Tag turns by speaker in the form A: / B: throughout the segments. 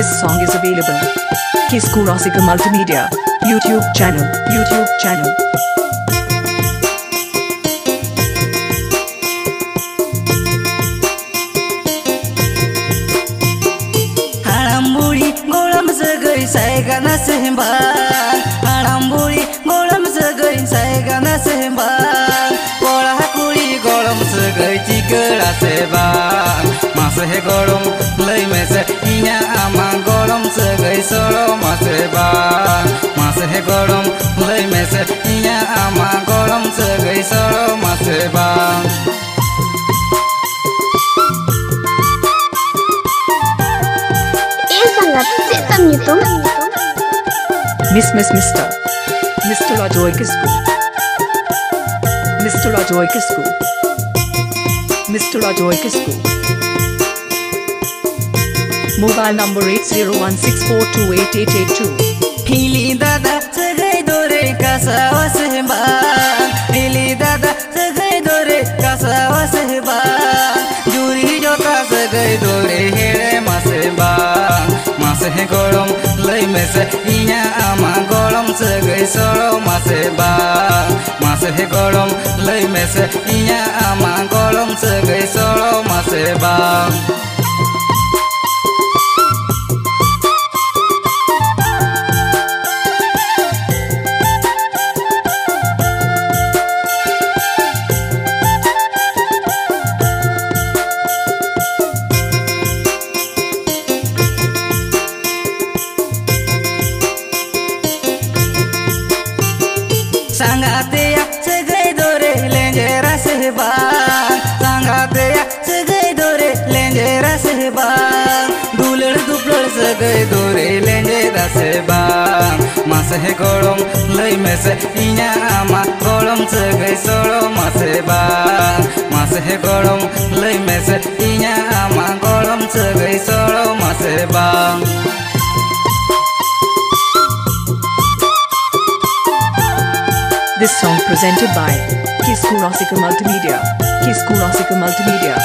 A: This song is available. Kisku Rasika Multimedia YouTube channel.
B: Haramburi golam segai saya gana sembang. Haramburi golam segai saya gana sembang. Gola hakuri golam segai tikara sebang. Masa he golam lay mese inya amang golam segai solo masebang. Masa he golam lay mese inya amang golam segai solo masebang.
A: Mr. Rajoy Kisku. Mr. Rajoy Kisku. Mr. Rajoy Kisku. Mobile number 8016428882.
B: Hili dada segai dore kasawa sembang. Hili dada segai dore kasawa sembang. Juri jota segai dore hele masembang. Masih golong lay mese inya ama golong segai solo masebang. Masih golong lay mese inya ama golong segai solo masebang. Sangateya segai dore lenjera sehbang. Sangateya segai dore lenjera sehbang. Duler dupler segai dore lenjera sehbang. Masih golong lay mese inya ama golong segai solo masebang. Masih golong lay mese inya ama golong segai solo masebang.
A: This song presented by Kisku Rasika Multimedia. Kisku Rasika Multimedia.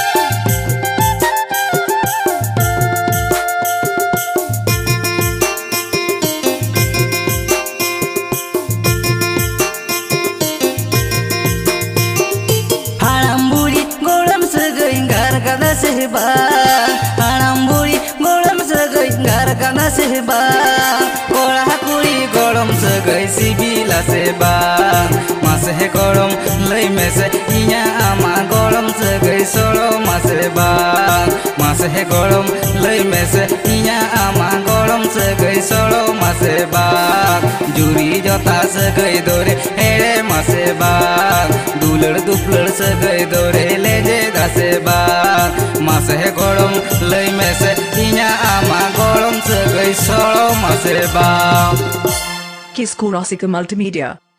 B: Haramburi golam segai gargana sehbang. Haramburi golam segai gargana sehbang. Gola hakuri golam segai sibila sebang. Masih golong lay mese inya ama golong segai solo masebang. Masih golong lay mese inya ama golong segai solo masebang. Juri jota segai dore hele masebang. Duler dupler segai dore leje dasebang. Masih golong lay mese inya ama golong segai solo masebang.
A: Kisku Rasika Multimedia.